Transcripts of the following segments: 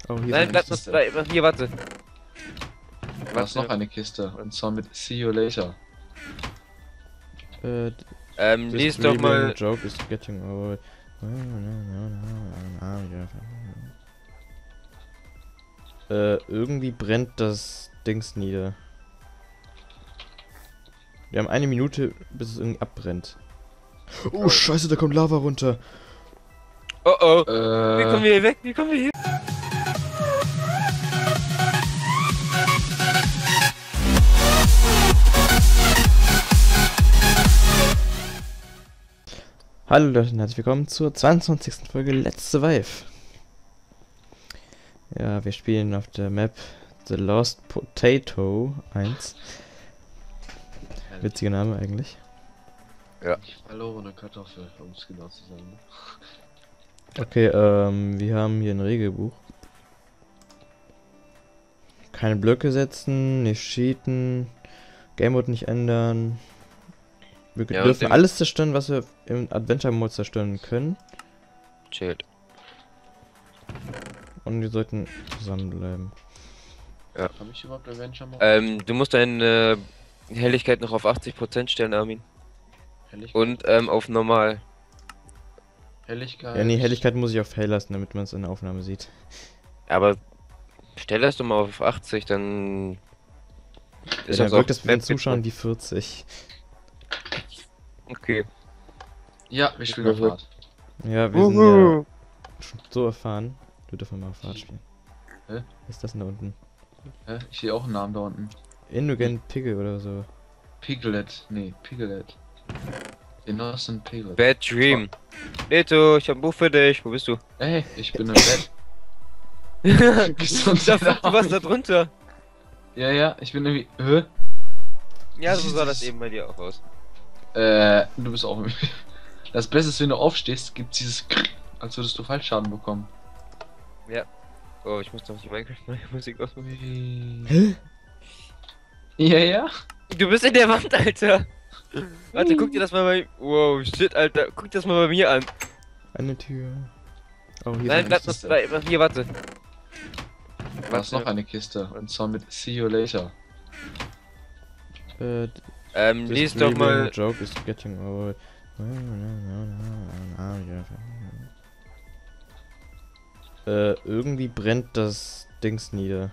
Oh, hier Nein, ist bleib eine noch Kiste. bei. Hier, warte. Da ist noch eine Kiste. Und zwar mit See you later. This Lies doch dreaming mal. joke is getting old. Irgendwie brennt das Dings nieder. Wir haben eine Minute, bis es irgendwie abbrennt. Oh, scheiße, da kommt Lava runter. Oh oh. Wie kommen wir hier weg? Wie kommen wir hier? Hallo Leute und herzlich willkommen zur 22. Folge Let's Survive. Ja, wir spielen auf der Map The Lost Potato 1. Witziger Name eigentlich. Ja. Verlorene Kartoffel, um es genau zu sagen. Okay, wir haben hier ein Regelbuch. Keine Blöcke setzen, nicht cheaten, Gamemode nicht ändern. Wir Ja, dürfen alles zerstören, was wir im Adventure-Mode zerstören können. Chillt. Und wir sollten zusammenbleiben. Ja. Habe ich überhaupt Adventure-Mode? Du musst deine Helligkeit noch auf 80% stellen, Armin. Helligkeit? Und auf normal. Helligkeit? Ja, nee, Helligkeit muss ich auf hell lassen, damit man es in der Aufnahme sieht. Aber stell das doch mal auf 80, dann Ja, dann wirkt das bei den Zuschauern wie 40. Okay. Ja, wir spielen auf Hard. Ja, wir sind Uhu. ja schon so erfahren. Du darfst mal auf Hard spielen. Hä? Was ist das denn da unten? Hä? Ich sehe auch einen Namen da unten. Innocent Piggle oder so. Piglet. Nee, Piglet. Innocent Piglet. Bad Dream. Leto, ich hab ein Buch für dich. Wo bist du? Ey, ich bin im Bett. Gesund. Da fliegt was da drunter. Ja, ich bin irgendwie. Hä? Ja, so sah das eben bei dir auch aus. Du bist auch irgendwie. Das Beste ist, wenn du aufstehst, gibt's dieses als würdest du Fallschaden bekommen. Ja. Oh, ich muss doch die Minecraft-Musik ausmachen. Hä? Ja. Du bist in der Wand, Alter. Warte, guck dir das mal bei. Wow, shit, Alter. Guck dir das mal bei mir an. Eine Tür. Oh, hier Nein, ist bleib eine noch bei. Hier, warte. Da ist noch eine Kiste. Und zwar mit See you later. Lies doch mal. Joke is getting old. Irgendwie brennt das Dings nieder.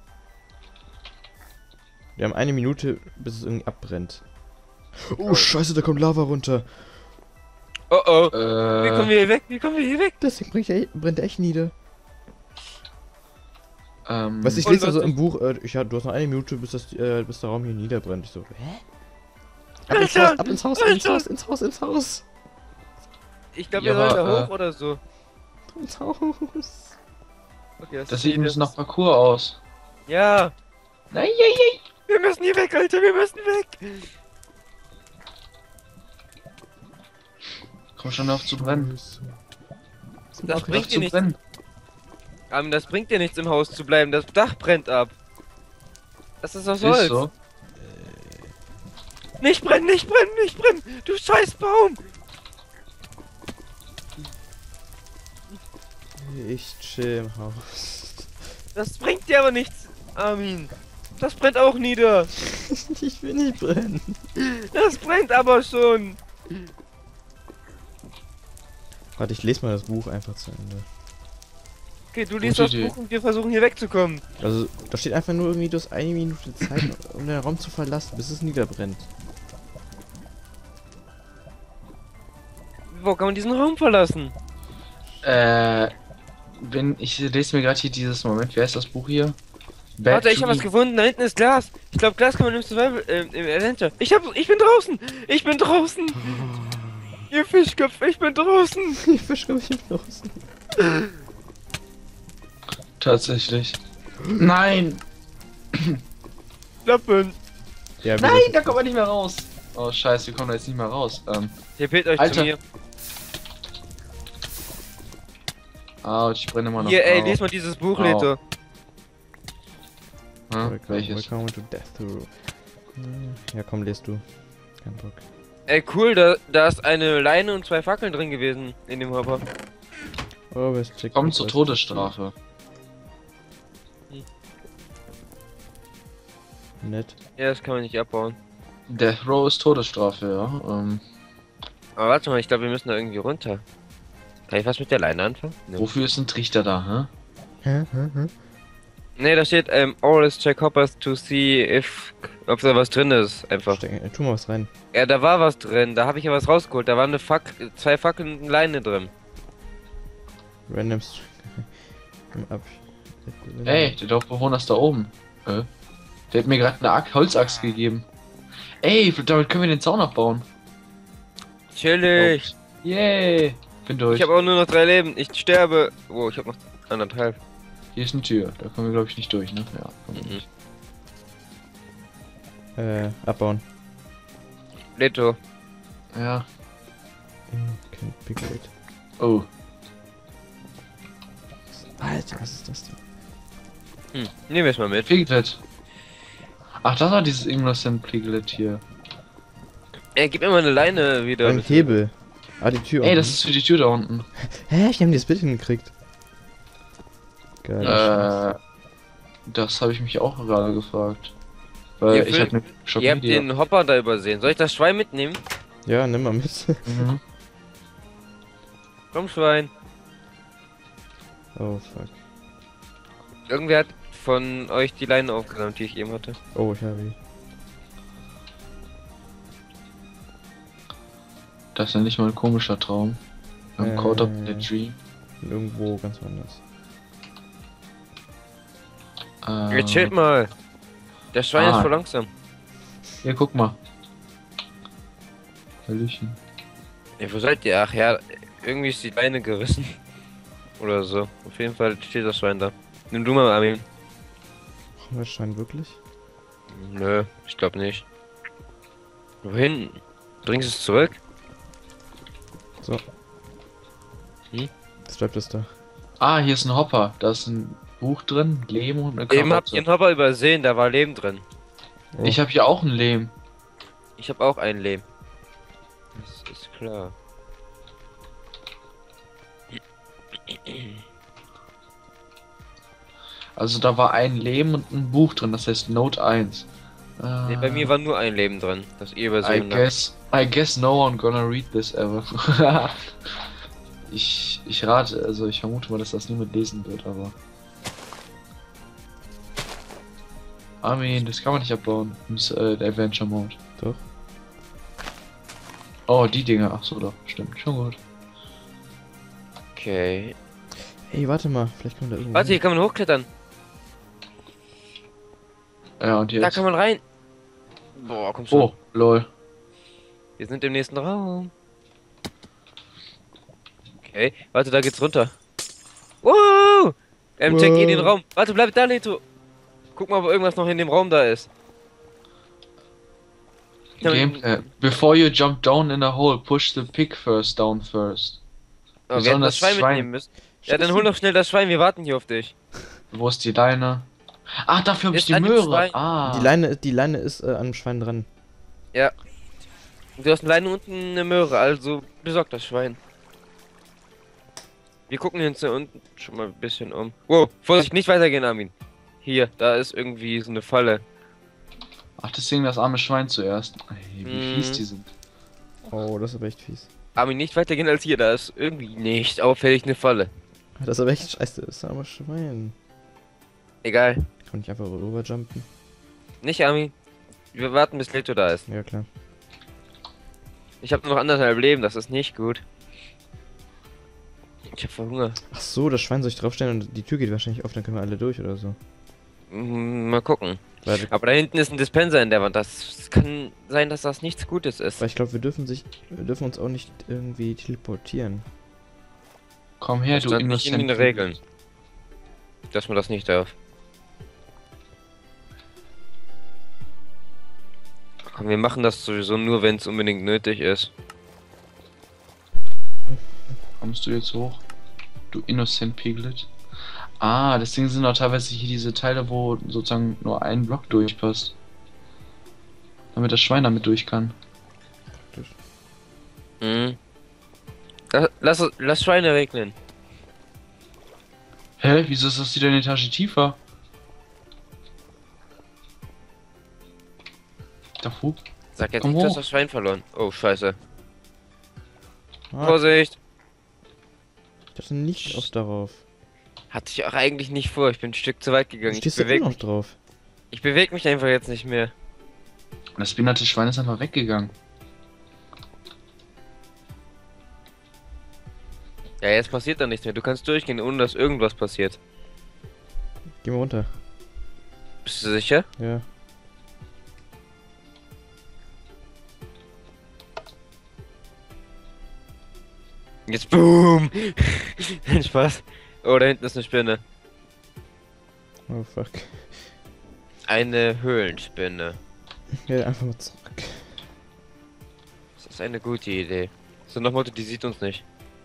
Wir haben eine Minute, bis es irgendwie abbrennt. Oh, scheiße, da kommt Lava runter. Oh oh. Wie kommen wir hier weg? Wie kommen wir hier weg? Das Ding brennt echt nieder. Was ich Und lese also was im Buch, du hast noch eine Minute, bis der Raum hier niederbrennt. Ich so, hä? Alter, Ab ins Haus, Alter. ins Haus. Ich glaube, Ja, wir sollen aber, da hoch oder so. Ins Haus. Okay, Das sieht ein bisschen nach Parcours aus. Ja. Nein. Wir müssen hier weg, Alter. Wir müssen weg. Komm schon auf zu brennen. Das bringt dir zu nichts. brennen. Das bringt dir nichts, im Haus zu bleiben. Das Dach brennt ab. Das ist was Ist Holz. so. Nicht brennen, nicht brennen, nicht brennen. Du scheiß Baum. Ich chill im Haus. Das bringt dir aber nichts, Armin. Das brennt auch nieder. Ich will nicht brennen. Das brennt aber schon. Warte, ich lese mal das Buch einfach zu Ende. Okay, du liest Gute das Idee. Buch und wir versuchen hier wegzukommen. Also, da steht einfach nur irgendwie, du hast eine Minute Zeit, um den Raum zu verlassen, bis es niederbrennt. Wo kann man diesen Raum verlassen? Ich lese mir gerade hier dieses Moment. Wer ist das Buch hier? Warte, ich habe was gefunden. Da hinten ist Glas. Ich glaube, Glas kann man im Survival, im Adventure. Ich bin draußen. Ich bin draußen. Ihr Fischköpfe, ich bin draußen. Ich verschwöre mich draußen. Tatsächlich. Nein! Lappen. Ja, Nein, da kommt man nicht mehr raus. Oh scheiße, wir kommen da jetzt nicht mehr raus. Tippet euch Alter. zu mir. Ich brenne immer noch. Hier, ey, lies mal dieses Buch, Au. Leto. Welches? Welcome to Death Row. Ja, komm, lest du. Kein Bock. Ey, cool, da ist eine Leine und 2 Fackeln drin gewesen in dem Hopper. Oh, was checkt Kommt zur Todesstrafe. Nett. Ja, das kann man nicht abbauen. Death Row ist Todesstrafe, ja. Aber warte mal, ich glaube, wir müssen da irgendwie runter. Kann ich was mit der Leine anfangen? Nee. Wofür ist ein Trichter da, hä? Nee, da steht, always check hoppers to see ob da was drin ist, einfach. Tu mal was rein. Ja, da war was drin, da habe ich ja was rausgeholt, da waren zwei Fackeln und eine Leine drin. Random ab. Ey, der Dorfbewohner ist da oben. Der hat mir gerade eine Holzaxt gegeben. Ey, damit können wir den Zaun abbauen. Chillig. Yay. Bin durch. Ich habe auch nur noch 3 Leben, ich sterbe. Oh, ich habe noch 1,5. Hier ist eine Tür. Da kommen wir, glaube ich, nicht durch, ne? Ja. Kommen wir nicht. Abbauen. Leto. Ja. Kein Piglet. Oh. Alter, was ist das denn? Nehmen wir es mal mit. Piglet. Ach, das war dieses Innocent Piglet hier. Ey, gib mir mal eine Leine wieder. Ein Hebel. Ah, die Tür. Ey, das ist für die Tür da unten. Hä? Ich hab das Bild hingekriegt. Geil. Das habe ich mich auch gerade gefragt. Weil ich habe eine Ihr habt den Hopper da übersehen. Soll ich das Schwein mitnehmen? Ja, nimm mal mit. Mhm. Komm, Schwein. Oh, fuck. Irgendwer hat von euch die Leine aufgesammelt, die ich eben hatte. Oh, ich habe die. Das ist ja nicht mal ein komischer Traum. I'm caught up in a dream. Irgendwo ganz woanders. Jetzt chillt mal. Der Schwein ist voll langsam. Hier, guck mal. Hallöchen. Ja, wo seid ihr? Ach ja, irgendwie ist die Leine gerissen. Oder so. Auf jeden Fall steht das Schwein da. Nimm du mal, Armin. Brauchen wir das Schwein wirklich? Nö, ich glaube nicht. Wohin? Bringst du es zurück? So. Jetzt bleibt es da. Ah, hier ist ein Hopper. Da ist ein Buch drin, Lehm und eine Eben habt Karotte. ihr einen Hopper übersehen, da war Leben drin. Oh. Ich habe hier auch ein Lehm. Ich habe auch ein Leben. Das ist klar. Also da war ein Lehm und ein Buch drin, das heißt Note 1. Nee, bei mir war nur ein Leben drin, das ihr übersehen habt. I guess no one gonna read this ever. ich rate, also ich vermute mal, dass das niemand lesen wird, aber... Armin, das kann man nicht abbauen im Adventure Mode. Doch. Oh, die Dinger, ach so doch, stimmt, schon gut. Okay. Hey, warte mal, vielleicht können wir da irgendwo. Warte, hier kann man hochklettern. Ja, und jetzt... Da kann man rein. Boah, komm schon. Oh, lol. Wir sind im nächsten Raum. Okay, warte, da geht's runter. Wow! Check in den Raum. Warte, bleib da, Leto. Guck mal, ob irgendwas noch in dem Raum da ist. Before you jump down in a hole, push the pig first down first. Oh, wir hätten das Schwein mitnehmen müssen. Ja, dann hol doch schnell das Schwein, wir warten hier auf dich. Wo ist die Leine? Ach, dafür habe ich Ist die an dem Möhre. Schwein. Ah. Die Leine ist an dem Schwein dran. Ja. Du hast eine Leine und eine Möhre, also besorg das Schwein. Wir gucken uns hier unten schon mal ein bisschen um. Wow, Vorsicht, nicht weitergehen, Armin. Hier, da ist irgendwie so eine Falle. Ach, deswegen das arme Schwein zuerst. Ey, wie fies die sind. Oh, das ist aber echt fies. Armin, nicht weitergehen als hier, da ist irgendwie nicht auffällig eine Falle. Das ist aber echt scheiße, das ist aber Schwein. Egal. Kann ich einfach rüberjumpen? Nicht, Armin. Wir warten, bis Leto da ist. Ja, klar. Ich habe nur noch 1,5 Leben, das ist nicht gut. Ich hab Hunger. Ach so, das Schwein soll ich draufstellen und die Tür geht wahrscheinlich auf, dann können wir alle durch oder so. Mal gucken. Weil, Aber da hinten ist ein Dispenser in der Wand. Das kann sein, dass das nichts Gutes ist. weil ich glaube, wir dürfen uns auch nicht irgendwie teleportieren. Komm her, Das du stand nicht in den Innocent. Regeln, dass man das nicht darf. Komm, wir machen das sowieso nur, wenn es unbedingt nötig ist. Kommst du jetzt hoch? Du Innocent Piglet. Ah, deswegen sind auch teilweise hier diese Teile, wo sozusagen nur ein Block durchpasst. Damit das Schwein damit durch kann. Mhm. Lass Schweine regnen. Hä? Wieso ist das wieder eine Etage tiefer? Unfug. Sag jetzt Komm nicht, du hast hoch. das Schwein verloren. Oh, scheiße. Ah, Vorsicht! ich dachte nicht auf darauf. Hatte ich auch eigentlich nicht vor. Ich bin ein Stück zu weit Du gegangen. stehst ja immer noch drauf. Ich bewege mich einfach jetzt nicht mehr. Das behinderte Schwein ist einfach weggegangen. Ja, jetzt passiert da nichts mehr. Du kannst durchgehen, ohne dass irgendwas passiert. Geh mal runter. Bist du sicher? Ja. Jetzt boom! Nein, Spaß. Oh, da hinten ist eine Spinne. Oh fuck. Eine Höhlenspinne. Ja, einfach mal zurück. Das ist eine gute Idee. So nach Motto, die sieht uns nicht.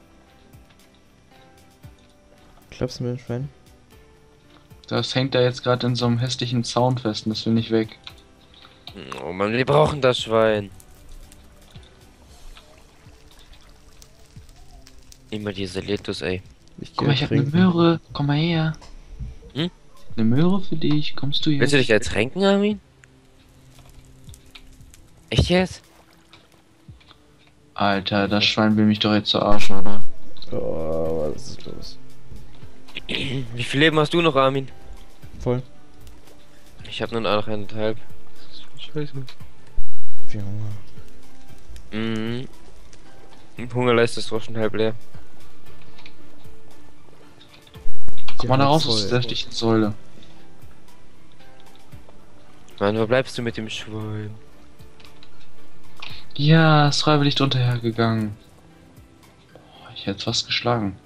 Klappst du mit dem Schwein? Das hängt da jetzt gerade in so einem hässlichen Zaun fest und das will nicht weg. Oh Mann, wir brauchen das Schwein. Immer diese Letus, ey. Guck mal, ich habe eine Möhre. Komm mal her. Hm? Eine Möhre für dich. Kommst du jetzt? Willst du dich jetzt tränken, Armin? Echt jetzt? Alter, das Schwein will mich doch jetzt zur Arsch, oder? Oh, was ist los? Wie viel Leben hast du noch, Armin? Voll. Ich habe nur noch 1,5. Scheiße. Viel Hunger. Mhm. Hungerleiste ist doch schon halb leer. Komm mal da raus aus dieser dichten Säule. Mann, wo bleibst du mit dem Schwein? Ja, ist freiwillig drunter hergegangen. Boah, ich hätte fast geschlagen.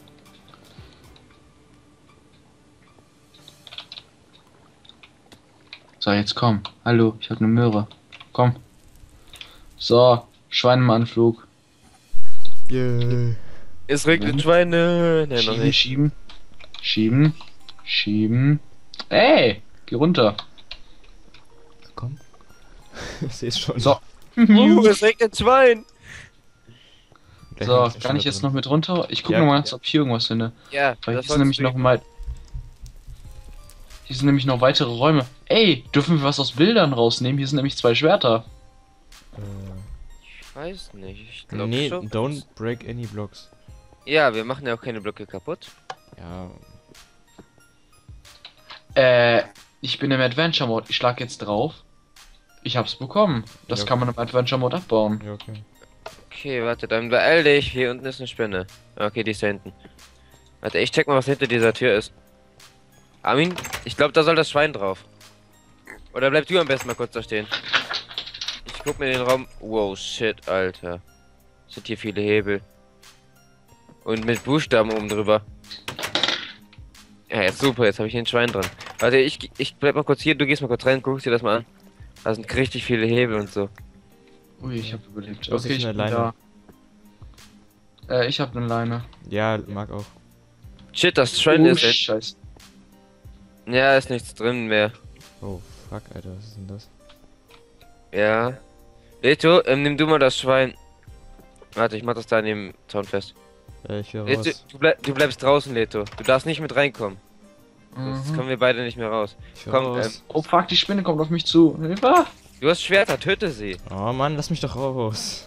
So, jetzt komm. Hallo, ich habe eine Möhre. Komm. So, Schwein im Anflug. Yeah. Es regnet Schweine. Nein, noch Schieben, nicht. schieben. Schieben. Schieben. Ey, geh runter. Komm. Ich seh's schon. So. Es regnet Schwein. Gleich So, hängt es kann schon ich da jetzt drin. noch mit runter? Ich gucke Ja. noch mal, ob ich hier irgendwas finde. Ja, Weil das hier sind nämlich solltest noch du- mal. Hier sind nämlich noch weitere Räume. Ey, dürfen wir was aus Bildern rausnehmen? Hier sind nämlich 2 Schwerter. Ich weiß nicht. Ich glaube Nee, schon. don't break any blocks. Ja, wir machen ja auch keine Blöcke kaputt. Ja, Ich bin im Adventure Mode. Ich schlag jetzt drauf. Ich hab's bekommen. Das Ja. kann man im Adventure Mode abbauen. ja, okay. Okay, warte, dann beeil dich. Hier unten ist eine Spinne. Okay, die ist da hinten. Warte, ich check mal, was hinter dieser Tür ist. Armin, ich glaube, da soll das Schwein drauf. Oder bleib du am besten mal kurz da stehen. Ich guck mir den Raum. Wow, shit, Alter. Sind hier viele Hebel. Und mit Buchstaben oben drüber. Ja, jetzt super, jetzt habe ich hier ein Schwein dran. Warte, ich bleib mal kurz hier, du gehst mal kurz rein, guckst dir das mal an. Da sind richtig viele Hebel und so. Ui, ich hab überlebt. Du hast Okay, jetzt ich eine bin Leine. da. Ich hab eine Leine. Ja, mag auch. Shit, das Schwein ist echt. Scheiße. Ja, ist nichts drin mehr. Oh, fuck, Alter, was ist denn das? Ja. Leto, nimm du mal das Schwein. Warte, ich mach das da neben Zaun fest. Ich will Leto, raus. du bleibst draußen, Leto. Du darfst nicht mit reinkommen. Sonst Mhm. kommen wir beide nicht mehr raus. Ich will Komm, raus. Oh fuck, die Spinne kommt auf mich zu. Hilfe! Du hast Schwerter, töte sie. Oh Mann, lass mich doch raus.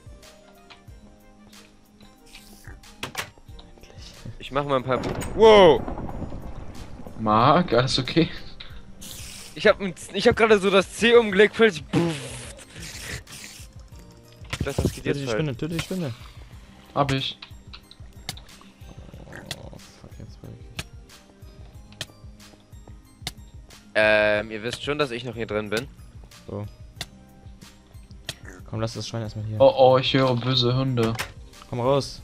Ich mach mal ein paar. Wow! Mark, alles okay? Ich hab gerade so das C umgelegt, plötzlich. Das geht Töte jetzt die falsch. Spinne, töte die Spinne. Hab ich. Oh, fuck, jetzt war ich. Ihr wisst schon, dass ich noch hier drin bin. Komm, lass das Schwein erstmal hier. Oh oh, ich höre böse Hunde. Komm raus.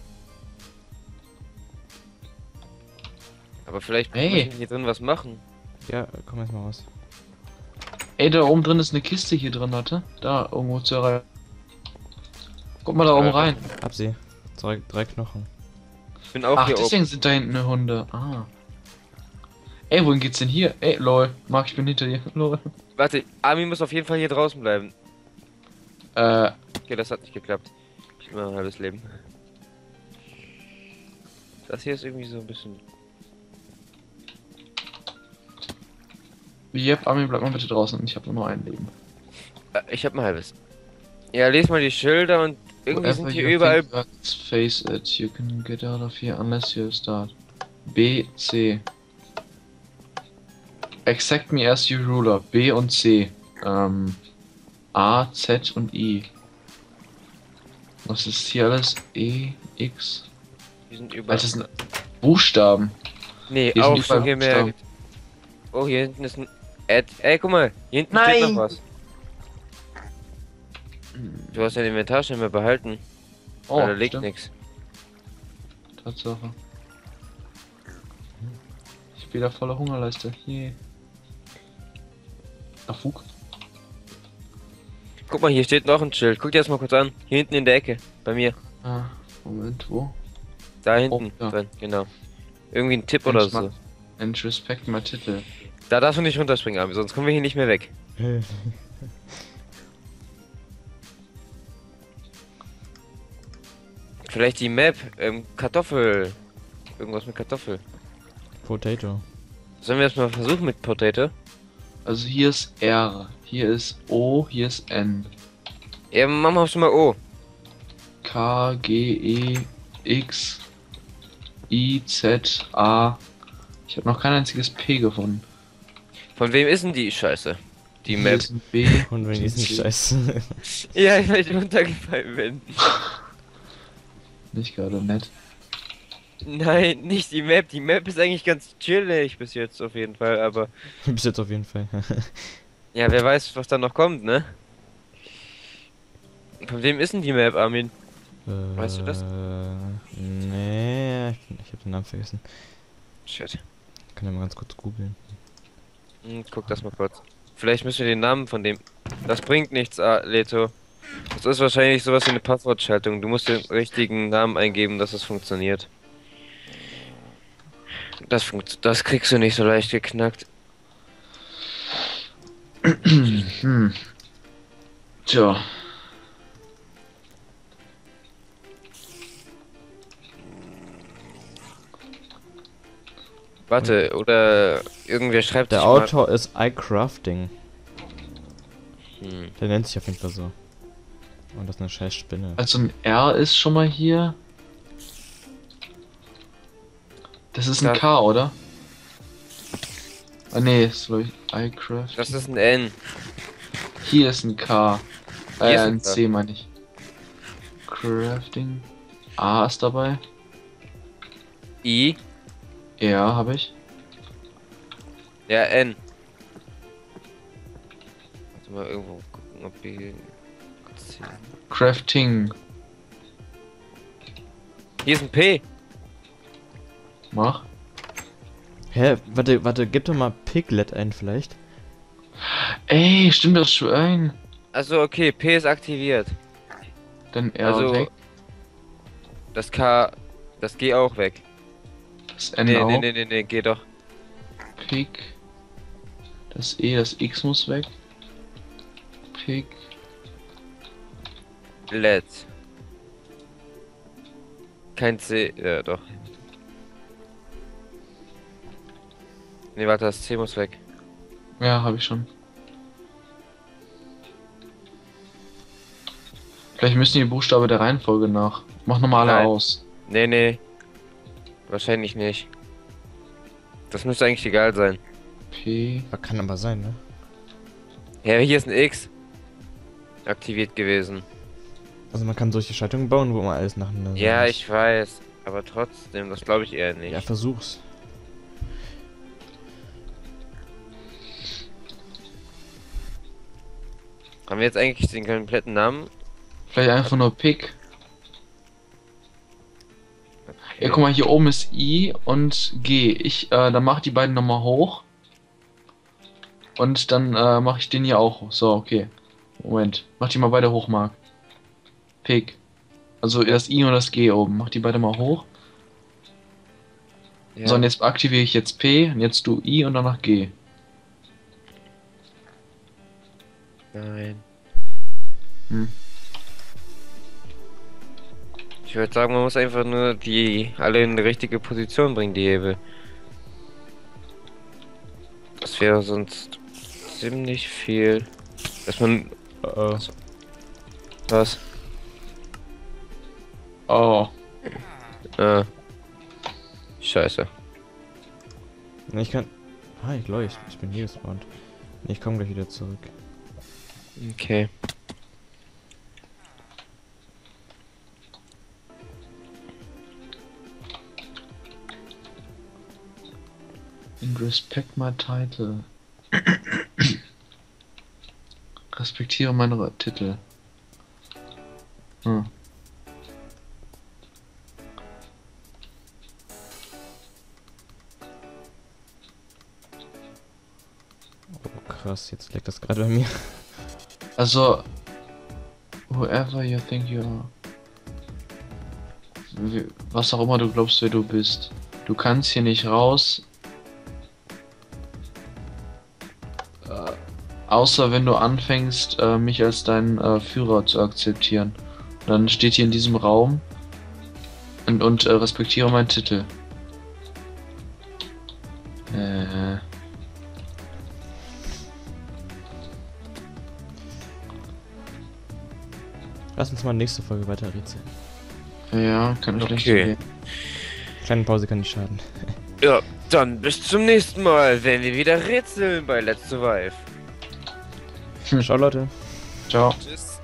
Aber vielleicht Hey. muss ich hier drin was machen. Ja, komm jetzt mal raus. Ey, da oben drin ist eine Kiste hier drin, warte. Da, irgendwo zur Reihe. Guck mal da oben rein. Hab sie. Drei Knochen. Ich bin auch Ach, hier oben. deswegen sind da hinten Hunde. Ah. Ey, wohin geht's denn hier? Ey, lol. Marc, ich bin hinter dir. Lol. Warte, Armin muss auf jeden Fall hier draußen bleiben. Okay, das hat nicht geklappt. Ich hab nur ein halbes Leben. Das hier ist irgendwie so ein bisschen. Yep, Armin, bleib mal bitte draußen. Ich habe nur noch ein Leben. Ich hab ein halbes. Ja, les mal die Schilder und irgendwie sind Wherever hier you überall. think that's face it. You can get out of here unless you start. B, C. Exact me as your ruler. B und C. A, Z und I. Was ist hier alles? E, X. Die sind überall. Das sind Buchstaben. Nee, Hier sind auch überall schon gemerkt. Oh, hier hinten ist ein Ad. Ey, guck mal, hier hinten steht Nein! noch was. Du hast dein Inventar schon mehr behalten. Oh, Da liegt stimmt. nichts. Tatsache. Ich bin wieder voller Hungerleiste. Hier. Ach, Fug. Guck mal, hier steht noch ein Schild. Guck dir das mal kurz an. Hier hinten in der Ecke. Bei mir. Ah, Moment, wo? Da hinten. ja. Drin, genau. Irgendwie ein Tipp oder so. And respect my Titel. Da darfst du nicht runterspringen, aber sonst kommen wir hier nicht mehr weg. Vielleicht die Map. Kartoffel. Irgendwas mit Kartoffel. Potato. Sollen wir das mal versuchen mit Potato? Also hier ist R, hier ist O, hier ist N. Ja, machen wir schon mal O. K, G, E, X, I, Z, A. Ich habe noch kein einziges P gefunden. Von wem ist denn die Scheiße? Die Hier Map. ist ein B. Und wenn ist nicht scheiße. Ja, weil ich runtergefallen bin. Nicht gerade nett. Nein, nicht die Map. Die Map ist eigentlich ganz chillig bis jetzt auf jeden Fall, aber Bis jetzt auf jeden Fall. ja, wer weiß, was da noch kommt, ne? Von wem ist denn die Map, Armin? Weißt du das? Nee, ich hab den Namen vergessen. Shit. Kann ja mal ganz kurz googeln. Guck das mal kurz. Vielleicht müssen wir den Namen von dem. Das bringt nichts, Leto. Das ist wahrscheinlich sowas wie eine Passwortschaltung. Du musst den richtigen Namen eingeben, dass es funktioniert. Das kriegst du nicht so leicht geknackt. Hm. Tja. Warte, oder irgendwer schreibt Der sich mal- Autor ist iCrafting. Hm. Der nennt sich auf jeden Fall so. Und das ist eine scheiß Spinne. Also ein R ist schon mal hier. Das ist ein Ja. K, oder? Ah nee, ist glaub ich iCraft. Das ist ein N. Hier ist ein K. Hier ist ein Ein K. C meine ich. Crafting. A ist dabei. I. Ja, habe ich. Ja, N. Warte mal irgendwo gucken, ob wir. Crafting. Hier ist ein P. Mach. Hä? Warte, gib doch mal Piglet ein vielleicht. Ey, stimmt das schon? Also okay, P ist aktiviert. Dann R Also weg. das K, das G auch weg. Das N Nee, auch. nee, geh doch. Pig. Das E, das X muss weg. Pig. Let's. Kein C, ja doch. Nee, warte, das C muss weg. Ja, habe ich schon. Vielleicht müssen die Buchstaben der Reihenfolge nach. Mach nochmal alle Nein. aus. Nee. Wahrscheinlich nicht. Das müsste eigentlich egal sein. P. Kann aber sein, ne? Ja, hier ist ein X. Aktiviert gewesen. Also man kann solche Schaltungen bauen, wo man alles nacheinander Ja, muss. ich weiß. Aber trotzdem, das glaube ich eher nicht. Ja, versuch's. Haben wir jetzt eigentlich den kompletten Namen? Vielleicht einfach nur Pig. Ja, guck mal, hier oben ist I und G. Dann mach die beiden nochmal hoch. Und dann mache ich den hier auch hoch. So, okay. Moment. Mach die mal beide hoch, Marc. Pig. Also das I und das G oben. Mach die beide mal hoch. Ja. So, und jetzt aktiviere ich jetzt P. Und jetzt du I und danach G. Nein. Hm. Ich würde sagen, man muss einfach nur die alle in die richtige Position bringen, die Hebel. Das wäre sonst ziemlich viel. Dass man Oh. Was? Oh. Scheiße. Ne, ich kann. Ah, ich leuchte. Ich bin hier gespawnt. Ne, ich komme gleich wieder zurück. Okay. And respect my title. Respektiere meine Titel. Hm. Oh, krass, jetzt leckt das gerade bei mir. Also, whoever you think you are. Was auch immer du glaubst, wer du bist. Du kannst hier nicht raus. Außer wenn du anfängst, mich als deinen Führer zu akzeptieren. Dann steht hier in diesem Raum und respektiere meinen Titel. Lass uns mal nächste Folge weiter rätseln. Ja, kann ich schlecht Okay. gehen. Kleine Pause kann nicht schaden. Ja, dann bis zum nächsten Mal, wenn wir wieder rätseln bei Let's Survive. Ciao, Leute. Ciao. Tschüss.